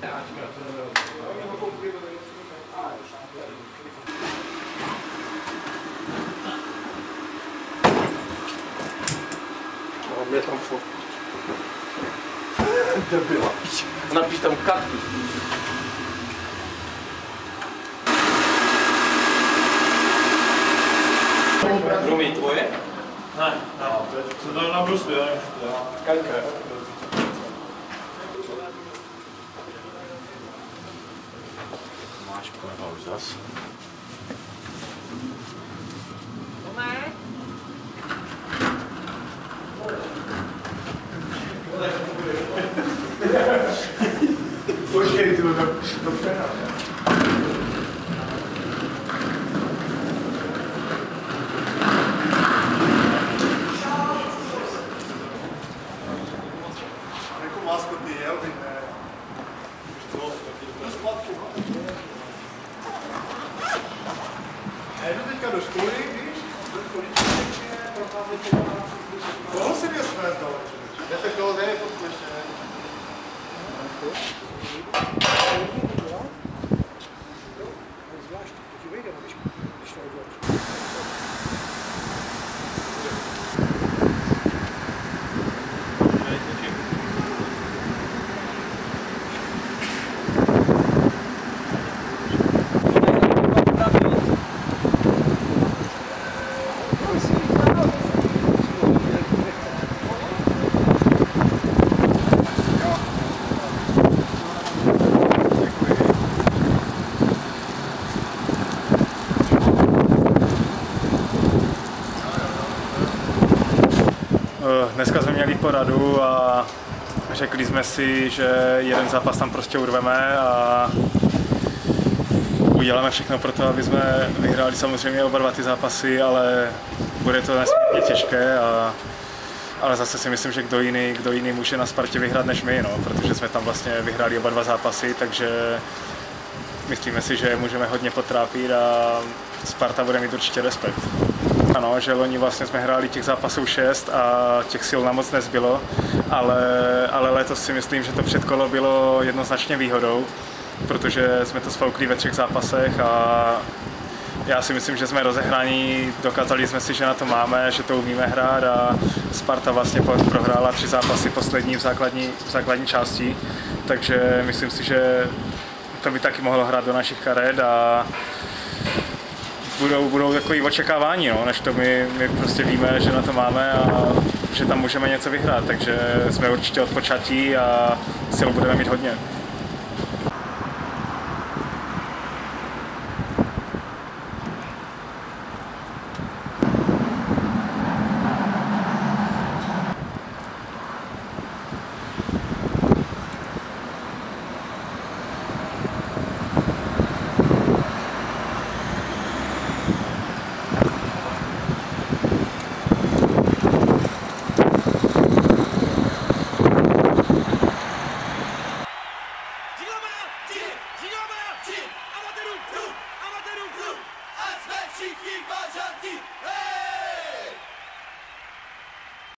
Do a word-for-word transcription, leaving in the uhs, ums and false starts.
No, mě tam furt. Debila. Napiš tam kaktus. Rumí tvoje? Ne, ne, jsem to na brusli, já nevím. Kalka. Máš pojeva už zas. Počkej, ty to to přehrál. Jako maskotný je, aby ne. To sladku, no. Já jdu teďka do školy, víš? Do školy koho si mě svést dal? Jdete kolo, dej fotku ještě, ne? Zvlášť, to ti vyjde, když to uděláš. Dneska jsme měli poradu a řekli jsme si, že jeden zápas tam prostě urveme a uděláme všechno pro to, aby jsme vyhráli samozřejmě oba dva ty zápasy, ale bude to nesmírně těžké, a, ale zase si myslím, že kdo jiný, kdo jiný může na Spartě vyhrát než my, no, protože jsme tam vlastně vyhráli oba dva zápasy, takže myslíme si, že můžeme hodně potrápit a Sparta bude mít určitě respekt. Ano, že loni vlastně jsme hráli těch zápasů šest a těch sil nám moc nezbylo, ale, ale letos si myslím, že to předkolo bylo jednoznačně výhodou, protože jsme to sfoukli ve třech zápasech a já si myslím, že jsme rozehraní, dokázali jsme si, že na to máme, že to umíme hrát a Sparta vlastně prohrála tři zápasy poslední v základní, v základní části, takže myslím si, že to by taky mohlo hrát do našich karet a budou, budou takové očekávání, no, než to my, my prostě víme, že na to máme a že tam můžeme něco vyhrát, takže jsme určitě odpočatí a sil budeme mít hodně.